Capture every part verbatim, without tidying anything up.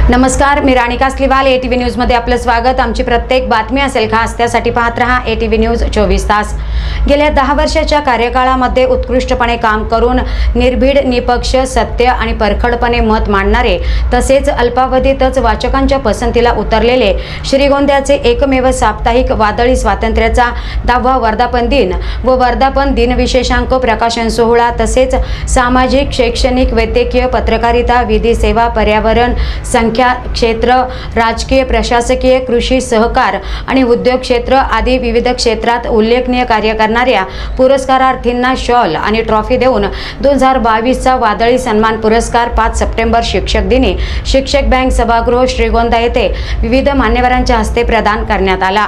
नमस्कार, मी Rani Kasliwal. ATV news मध्ये आपलं स्वागत. आमची प्रत्येक बातमी असेल खास त्यासाठी पाहत रहा एटीव्ही न्यूज चोवीस तास. गेल्या दहा वर्षाच्या कार्यकाळामध्ये उत्कृष्टपणे काम करून निर्भीड, निपक्ष, सत्य आणि परखडपणे मत मांडणारे तसेच अल्पावधीतच वाचकांच्या पसंतीला उतरलेले श्रीगोंद्याचे एकमेव साप्ताहिक वादळी स्वातंत्र्याचा दहावा वर्धापन दिन व वर्धापन दिन विशेषांक प्रकाशन सोहळा तसेच सामाजिक, शैक्षणिक, वैद्यकीय, पत्रकारिता, विधी सेवा, पर्यावरण, संख्या क्षेत्र, राजकीय, प्रशासकीय, कृषी, सहकार आणि उद्योग क्षेत्र आदी विविध क्षेत्रात उल्लेखनीय कार्य करणाऱ्या पुरस्कारार्थींना शॉल आणि ट्रॉफी देऊन दोन हजार बावीसचा वादळी सन्मान पुरस्कार पाच सप्टेंबर शिक्षक दिनी शिक्षक बँक सभागृह श्रीगोंदा येथे विविध मान्यवरांच्या हस्ते प्रदान करण्यात आला.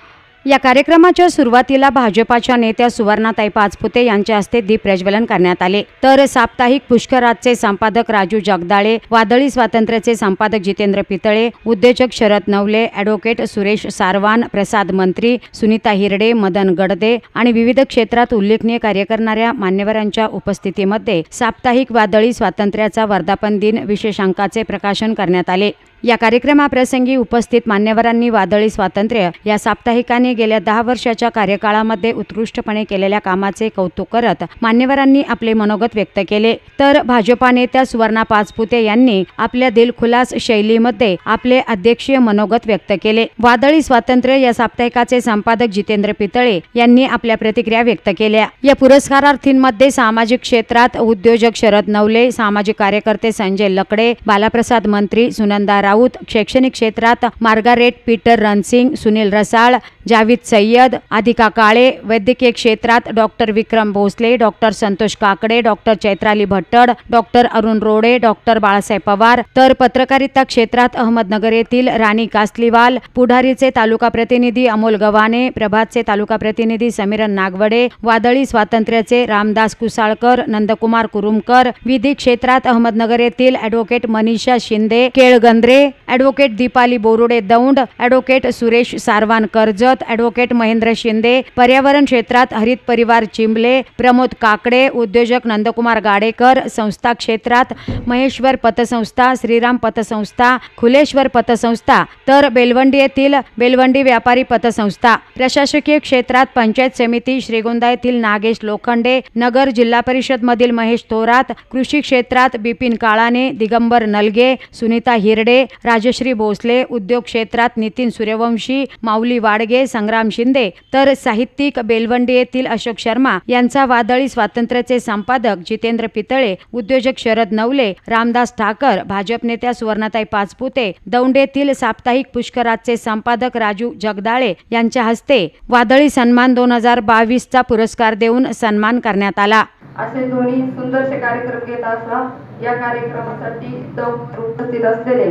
या कार्यक्रमाच्या सुरुवातीला भाजपाच्या नेत्या सुवर्णाताई पाचपुते यांच्या हस्ते दीप प्रज्वलन करण्यात आले. तर साप्ताहिक पुष्कराजचे संपादक राजू जगदाळे, वादळी स्वातंत्र्याचे संपादक जितेंद्र पितळे, उद्योजक शरद नवले, ॲडव्होकेट सुरेश सारवान, प्रसाद मंत्री, सुनीता हिरडे, मदन गडदे आणि विविध क्षेत्रात उल्लेखनीय कार्य करणाऱ्या मान्यवरांच्या उपस्थितीमध्ये साप्ताहिक वादळी स्वातंत्र्याचा वर्धापन दिन विशेषांकाचे प्रकाशन करण्यात आले. या कार्यक्रमाप्रसंगी उपस्थित मान्यवरांनी वादळी स्वातंत्र्य या साप्ताहिकाने गेल्या दहा वर्षाच्या कार्यकाळामध्ये उत्कृष्टपणे केलेल्या कामाचे कौतुक करत मान्यवरांनी आपले मनोगत व्यक्त केले. तर भाजपा नेत्या सुवर्णा पाचपुते यांनी आपल्या दिलखुलास शैलीमध्ये आपले अध्यक्षीय मनोगत व्यक्त केले. वादळी स्वातंत्र्य या साप्ताहिकाचे संपादक जितेंद्र पितळे यांनी आपल्या प्रतिक्रिया व्यक्त केल्या. या पुरस्कारार्थींमध्ये सामाजिक क्षेत्रात उद्योजक शरद नवले, सामाजिक कार्यकर्ते संजय लकडे, बालाप्रसाद मंत्री, सुनंदा राऊत, शैक्षणिक क्षेत्रात मार्गारेट पीटर रणसिंग, सुनील रसाळ, जावेद सय्यद, अधिका काळे, वैद्यकीय क्षेत्रात doctor Vikram Bhosale, doctor Santosh Kakade, doctor Chaitrali Bhattad, doctor Arun Rode, doctor Balasaheb Pawar, तर पत्रकारिता क्षेत्रात अहमदनगर येथील राणी कासलीवाल, पुढारीचे तालुका प्रतिनिधी अमोल गव्हाणे, प्रभातचे तालुका प्रतिनिधी समीरन नागवडे, वादळी स्वातंत्र्याचे रामदास कुसाळकर, नंदकुमार कुरुमकर, विधी क्षेत्रात अहमदनगर येथील advocate Manisha Shinde Kelgandre, advocate Deepali Borude Daund, advocate Suresh Sarwan Karjat, advocate Mahendra Shinde, पर्यावरण क्षेत्रात हरित परिवार चिंबले, प्रमोद काकडे, उद्योजक नंदकुमार गाडेकर, संस्था क्षेत्रात महेश्वर पतसंस्था, श्रीराम पतसंस्था, खुलेश्वर पतसंस्था, तर बेलवंडी येथील बेलवंडी व्यापारी पतसंस्था, प्रशासकीय क्षेत्रात पंचायत समिती श्रीगोंदा येथील नागेश लोखंडे, नगर जिल्हा परिषद मधील महेश थोरात, कृषी क्षेत्रात बिपिन काळाने, दिगंबर नलगे, सुनीता हिरडे, राजश्री भोसले, उद्योग क्षेत्रात नितीन सूर्यवंशी, माऊली वाडगे, संग्राम शिंदे, तर साहित्यिक बेलवंडी येथील अशोक शर्मा यांचा वादळी स्वातंत्र्याचे संपादक जितेंद्र पितळे, उद्योजक शरद नवले, रामदास ठाकर, भाजप नेत्या सुवर्णाताई पाचपुते, दौंड येथील साप्ताहिक पुष्कराजचे संपादक राजू जगदाळे यांच्या हस्ते वादळी सन्मान दोन हजार बावीसचा पुरस्कार देऊन सन्मान करण्यात आला. असे दोन्ही सुंदरसे कार्यक्रम घेत असला या कार्यक्रमासाठी दौंड उपस्थित असलेले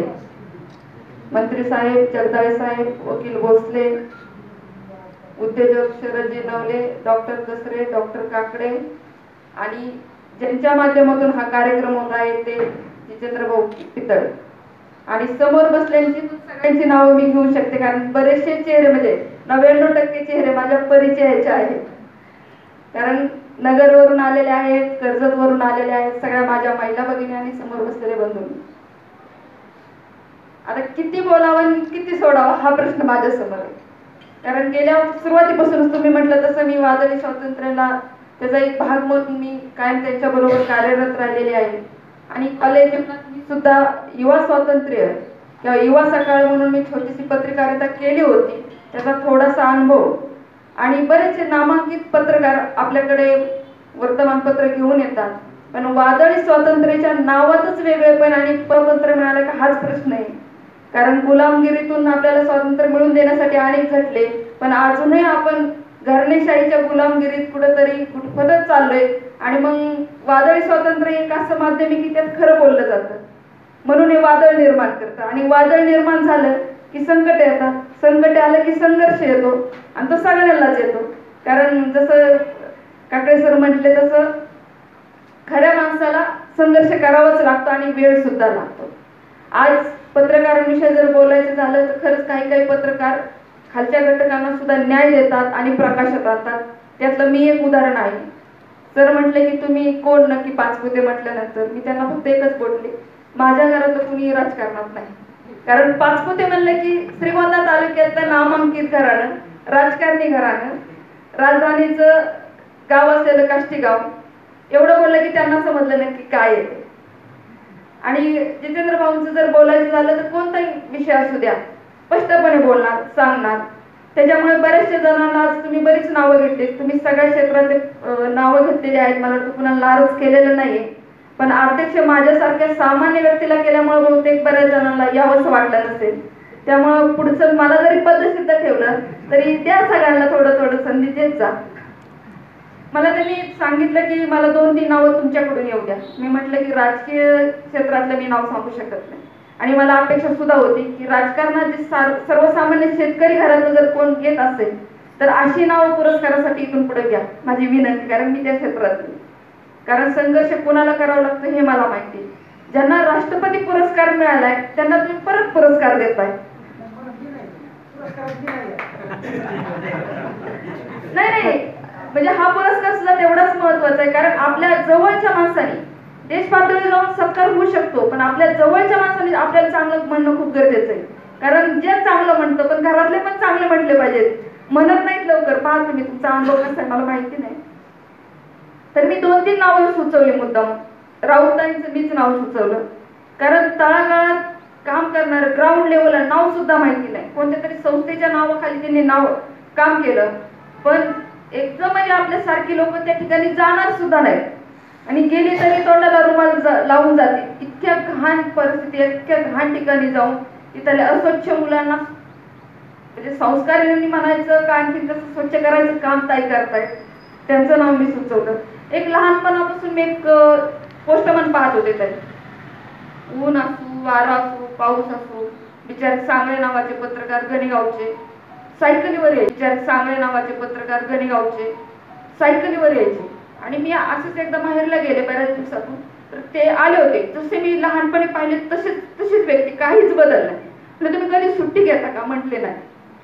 मंत्री साहेब, जगदाळे साहेब, वकील भोसले, उद्योजक शरदजी नवले, डॉक्टर कसरे, डॉक्टर काकडे आणि ज्यांच्या माध्यमातून हा कार्यक्रम होत आहे ते जितेंद्र भाऊ पितळे आणि समोर बसलेल्यांची सगळ्यांची नावं मी घेऊ शकते कारण बरेचसे चेहरे म्हणजे नव्याण्णव टक्के चेहरे माझ्या परिचयाचे आहेत. कारण नगरवरून आलेले आहेत, कर्जतवरून आलेले आहेत, सगळ्या माझ्या महिला भगिनी आणि समोर बसलेले बंधू. आता किती बोलावं किती सोडावं हा प्रश्न माझ्या समोर आहे. कारण गेल्या सुरुवातीपासूनच तुम्ही म्हटलं तसं मी वादळी स्वातंत्र्याला त्याचा एक भाग म्हणून मी कायम त्यांच्या बरोबर कार्यरत राहिलेले आहे आणि कॉलेज जीवनात मी सुद्धा युवा स्वातंत्र्य किंवा युवा सकाळ म्हणून मी छोटीशी पत्रकारिता केली होती. त्याचा थोडासा अनुभव आणि बरेचसे नामांकित पत्रकार आपल्याकडे वर्तमानपत्र घेऊन येतात पण वादळी स्वातंत्र्याच्या नावातच वेगळेपण आणि स्वातंत्र्य मिळालं का हाच प्रश्न आहे. कारण गुलामगिरीतून आपल्याला स्वातंत्र्य मिळवून देण्यासाठी अनेक झटले पण अजूनही आपण घराणेशाहीच्या गुलामगिरीत कुठेतरी कुठपतच चाललोय आणि मग वादळी स्वातंत्र्य एक असं माध्यम आहे की त्यात खरं बोललं जातं म्हणून हे वादळ निर्माण करतं आणि वादळ निर्माण झालं की संकट येतात, संकट आलं की संघर्ष येतो आणि तो सगळ्यांनाच येतो. कारण जसं काकडे सर म्हटले तसं खऱ्या माणसाला संघर्ष करावाच लागतो आणि वेळ सुद्धा लागतो. आज पत्रकारांविषयी जर बोलायचं झालं तर खरंच काही काही पत्रकार खालच्या घटकांना सुद्धा न्याय देतात आणि प्रकाशात आणतात. त्यातलं मी एक उदाहरण आहे. सर म्हटले की तुम्ही कोण नक्की पाचपुते म्हटल्यानंतर मी त्यांना फक्त एकच बोलले, माझ्या घरातलं कुणी राजकारणात नाही. कारण पाचपुते म्हणलं की श्रीगोंदा तालुक्यातलं नामांकित घराणं, राजकारणी घराणं, राजधानीचं गाव असलेलं काष्टी गाव, एवढं बोललं की त्यांना समजलं नक्की काय आहे. आणि जितेंद्र भाऊंचं जर बोलायचं झालं तर कोणताही विषय असू द्या, स्पष्टपणे बोलणार, सांगणार. त्याच्यामुळे बऱ्याचशा जणांना आज तुम्ही बरीच नावं घेतली, तुम्ही सगळ्या क्षेत्रातले नावं घेतलेली आहेत, मला वाटतं कुणाला नाराज केलेलं नाहीये. पण अध्यक्ष माझ्यासारख्या सामान्य व्यक्तीला केल्यामुळे बहुतेक बऱ्याच जणांना यावंसं वाटलं नसेल. त्यामुळं पुढचं मला जरी पदसिद्ध ठेवलं तरी त्या सगळ्यांना थोडं थोडं संधी देत जा. मला त्यांनी सांगितलं की मला दोन तीन नावं तुमच्याकडून येऊ द्या. मी म्हटलं की राजकीय क्षेत्रातलं मी नाव सांगू शकत नाही, आणि मला अपेक्षा सुद्धा होती की राजकारणात जे सर्वसामान्य शेतकरी घरातलं जर कोण घेत असेल तर अशी नावं पुरस्कारासाठी इथून पुढे घ्या, माझी विनंती. कारण मी त्या क्षेत्रातली, कारण संघर्ष कोणाला करावा लागतो हे मला माहिती. ज्यांना राष्ट्रपती पुरस्कार मिळालाय त्यांना तुम्ही परत पुरस्कार देताय. नाही नाही म्हणजे हा पुरस्कार सुद्धा तेवढाच महत्वाचा आहे, कारण आपल्या जवळच्या माणसाने देश पातळीवर जाऊन सत्कार होऊ शकतो, पण आपल्या जवळच्या माणसाने आपल्याला चांगलं म्हणणं खूप गरजेचं आहे. कारण जे चांगलं म्हणतं पण घरातले पण चांगले म्हटले पाहिजेत. म्हणत नाहीत लवकर. पहा तुम्ही, तुमचा अनुभव कसा आहे मला माहिती नाही. तर मी दोन तीन नावं सुचवली मुद्दाम. राऊतांचं मीच नाव सुचवलं, कारण तळागाळात काम करणार ग्राउंड लेवलला नाव सुद्धा माहिती नाही. कोणत्या तरी संस्थेच्या नावाखाली त्यांनी नाव काम केलं, पण एकदम म्हणजे आपल्यासारखी लोक त्या ठिकाणी जाणार सुद्धा नाही, आणि गेली तरी तोंडाला रुमाल लावून जाते. इतक्या घाण परिस्थिती, इतक्या घाण ठिकाणी जाऊन तिथल्या अस्वच्छ मुलांना म्हणजे संस्कारांनी म्हणायचं का आणखी कसं स्वच्छ करायचं काम ताई करतायत. त्यांचं नाव मी सुचवलं. एक लहानपणापासून मी एक पोस्टमन पाहत होते ताई. ऊन असू, वारा असू, पाऊस असू, बिचारे सांगळे नावाचे पत्रकार गणेगावचे सायकलीवर यायचे. बिचारे सांगळे नावाचे पत्रकार गणेगावचे सायकलीवर यायचे. आणि मी असंच एकदा माहेरला गेले बऱ्याच दिवसातून, तर ते आले होते. जसे मी लहानपणी पाहिले तसेच तशीच व्यक्ती, काहीच बदल नाही. म्हणजे तुम्ही कधी सुट्टी घेता का? म्हटले नाही.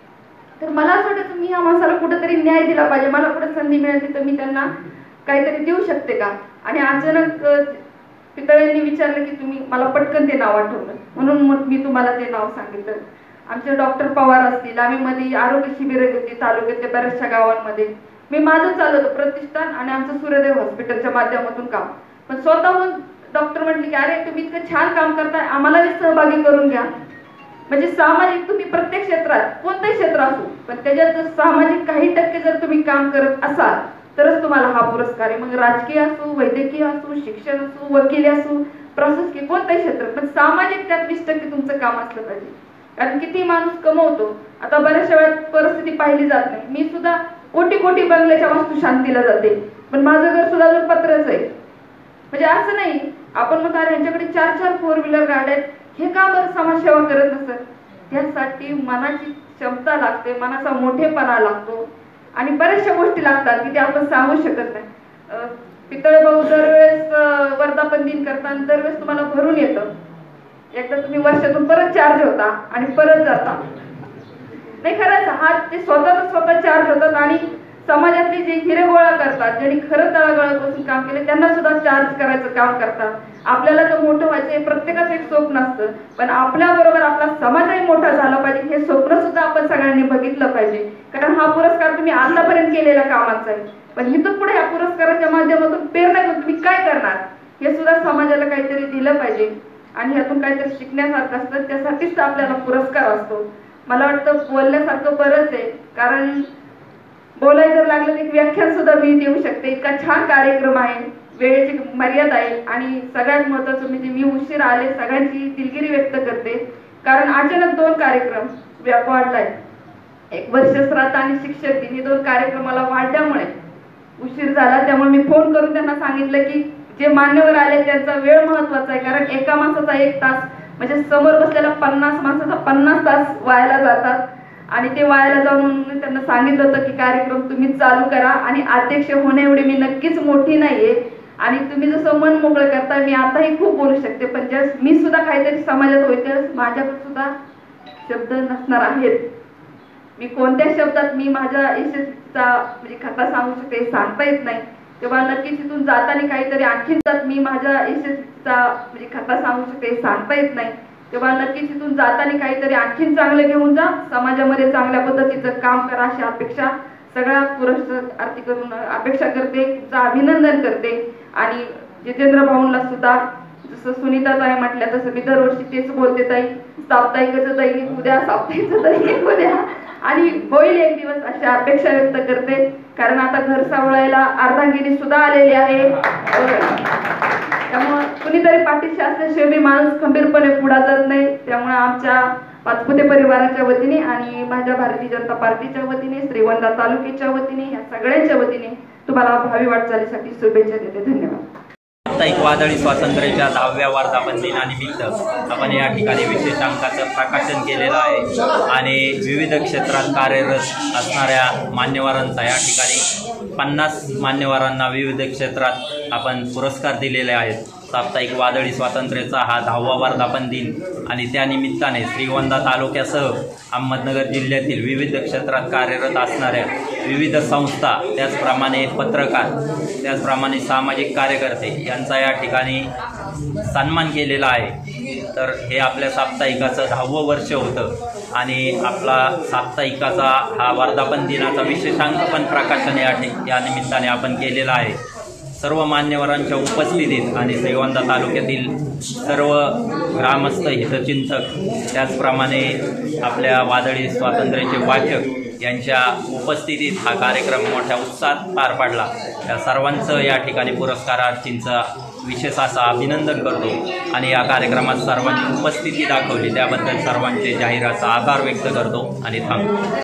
तर मला असं वाटतं मी या माणसाला कुठेतरी न्याय दिला पाहिजे. मला कुठे संधी मिळाली तर मी त्यांना काहीतरी देऊ शकते का? आणि अचानक पितळेंनी विचारलं की तुम्ही, मला पटकन ते नाव आठवलं, म्हणून मग मी तुम्हाला ते नाव सांगितलं. आमचे डॉक्टर पवार असतील, आम्ही मध्ये आरोग्य शिबिरं घेतली तालुक्यातल्या बऱ्याचशा गावांमध्ये. मी माझं चालवतो प्रतिष्ठान आणि आमचं सूर्यदेव हॉस्पिटलच्या माध्यमातून काम. पण स्वतःहून डॉक्टर म्हटले की अरे तुम्ही इतकं छान काम करताय, आम्हाला सहभागी करून घ्या. म्हणजे सामाजिक तुम्ही प्रत्येक क्षेत्रात कोणतंही क्षेत्र असो, पण त्याच्यात जर सामाजिक काही टक्के जर तुम्ही काम करत असाल तरच तुम्हाला हा पुरस्कार आहे. मग राजकीय असो, वैद्यकीय असो, शिक्षण असो, वकिली असो, प्रशासकीय कोणतंही क्षेत्र, पण सामाजिक त्यात वीस टक्के तुमचं काम असलं पाहिजे. कारण किती माणूस कमवतो, आता बऱ्याचशा वेळात परिस्थिती पाहिली जात नाही. मी सुद्धा कोटी कोटी बंगल्याच्या वास्तू शांतीला जाते, पण माझं घर सुद्धा अजून पत्रच आहे. म्हणजे असं नाही आपण म्हणतो अरे यांच्याकडे चार चार फोर व्हीलर गाड्या आहेत, हे का बरं समाजसेवा करत नसत? त्यासाठी मनाची क्षमता लागते, मनाचा मोठेपणा लागतो, आणि बऱ्याचशा गोष्टी लागतात की ते आपण सांगू शकत नाही. पितळे भाऊ दरवेळेस वर्धापन दिन करताना दरवेळेस तुम्हाला भरून येतं. एकदा तुम्ही वर्षातून परत चार्ज होता आणि परत जाता. नाही खरंच हा ते स्वतःच स्वतः चार्ज होतात, आणि समाजातली जे हिरे गोळा करतात, ज्यांनी खरं तळागाळापासून काम केले त्यांना सुद्धा चार्ज करायचं काम करतात. आपल्याला तर मोठं व्हायचं हे प्रत्येकाचं एक स्वप्न असतं, पण आपल्या बरोबर आपला समाजही मोठा झाला पाहिजे हे स्वप्न सुद्धा आपण सगळ्यांनी बघितलं पाहिजे. कारण हा पुरस्कार तुम्ही आतापर्यंत केलेल्या कामाचा आहे, पण इथून पुढे या पुरस्काराच्या माध्यमातून प्रेरणा घेऊन तुम्ही काय करणार हे सुद्धा समाजाला काहीतरी दिलं पाहिजे, आणि ह्यातून काहीतरी शिकण्यासारखं असतं. त्यासाठीच आपल्याला पुरस्कार असतो. मला वाटतं बोलण्यासारखं बरंच आहे, कारण बोलायचं जर लागलं तर एक व्याख्यान सुद्धा मी देऊ शकते. इतका छान कार्यक्रम आहे, वेळेची मर्यादा आहे, आणि सगळ्यात महत्त्वाचं म्हणजे मी उशीर आले, सगळ्यांची दिलगिरी व्यक्त करते. कारण अचानक दोन कार्यक्रम व्याप वाढलाय, एक वर्षश्राद्ध आणि शिक्षक दिन, हे दोन कार्यक्रमाला वाढल्यामुळे उशीर झाला. त्यामुळे मी फोन करून त्यांना सांगितलं की जे मान्यवर आले त्यांचा वेळ महत्वाचा आहे, कारण एका माणसाचा एक तास म्हणजे समोर बसलेला पन्नास माणसाचा पन्नास तास वायाला जातात, आणि ते वायाला जाऊन त्यांना सांगितलं होतं की कार्यक्रम तुम्ही चालू करा, आणि अध्यक्ष होणे एवढी मी नक्कीच मोठी नाहीये, आणि तुम्ही जसं मन मोकळं करताय मी आताही खूप बोलू शकते, पण ज्या मी सुद्धा काहीतरी समाजात होते माझ्याकडे सुद्धा शब्द नसणार आहेत. मी कोणत्या शब्दात मी माझ्या यशस्वीचा म्हणजे कथा सांगू शकते सांगता येत नाही. तेव्हा नक्कीच इथून जाताना काहीतरी आणखीन मी माझ्या यशस्वीचा म्हणजे कथा सांगू शकते सांगता येत नाही. तेव्हा नक्कीच इथून जाताना काहीतरी आणखीन चांगलं घेऊन जा, समाजामध्ये चांगल्या पद्धतीचं काम करा अशी अपेक्षा सगळ्या पुरस्कारार्थी करून अपेक्षा करते, तुमचं अभिनंदन करते। आणि जितेंद्र भाऊंना सुद्धा जसं सुनीता ताई म्हटल्या तसं मी दरवर्षी तेच बोलते, ताई साप्ताहिकाचं दैनिक उद्या, साप्ताहिकाचं दैनिक उद्या, आणि होईल एक दिवस अशी अपेक्षा व्यक्त करते। कारण आता घर सांभाळायला अर्धांगिनी सुद्धा आलेली आहे, त्यामुळे कुणीतरी पाठीशी असल्याशिवाय मी माणूस खंबीरपणे पुढे जात नाही। त्यामुळे आमच्या पाचपुते परिवाराच्या वतीने आणि माझ्या भारतीय जनता पार्टीच्या वतीने, श्रीगोंदा तालुक्याच्या वतीने, ह्या सगळ्यांच्या वतीने तुम्हाला भावी वाटचालीसाठी शुभेच्छा देते। धन्यवाद। साप्ताहिक वादळी स्वातंत्र्याच्या दहाव्या वर्धापन दिनानिमित्त आपण या ठिकाणी विशेष अंकाचं प्रकाशन केलेलं आहे आणि विविध क्षेत्रात कार्यरत असणाऱ्या मान्यवरांचा या ठिकाणी पन्नास मान्यवरांना विविध क्षेत्रात आपण पुरस्कार दिलेले आहेत। साप्ताहिक वादळी स्वातंत्र्याचा हा दहावा वर्धापन दिन आणि त्यानिमित्ताने श्रीगोंदा तालुक्यासह अहमदनगर जिल्ह्यातील विविध क्षेत्रात कार्यरत असणाऱ्या विविध संस्था, त्याचप्रमाणे पत्रकार, त्याचप्रमाणे सामाजिक कार्यकर्ते यांचा या ठिकाणी सन्मान केलेला आहे। तर हे आपल्या साप्ताहिकाचं दहावं वर्ष होतं आणि आपला साप्ताहिकाचा हा वर्धापन दिनाचा विशेषांक पण प्रकाशन या या निमित्ताने आपण केलेला आहे। सर्व मान्यवरांच्या उपस्थितीत आणि श्रीगोंदा तालुक्यातील सर्व ग्रामस्थ, हितचिंतक, त्याचप्रमाणे आपल्या वादळी स्वातंत्र्याचे वाचक यांच्या उपस्थितीत हा कार्यक्रम मोठ्या उत्साहात पार पाडला। त्या सर्वांचं या ठिकाणी पुरस्कारार्थींचं विशेष असं अभिनंदन करतो आणि या कार्यक्रमात सर्वांची उपस्थिती दाखवली त्याबद्दल सर्वांचे जाहीर असा आभार व्यक्त करतो आणि थांबतो।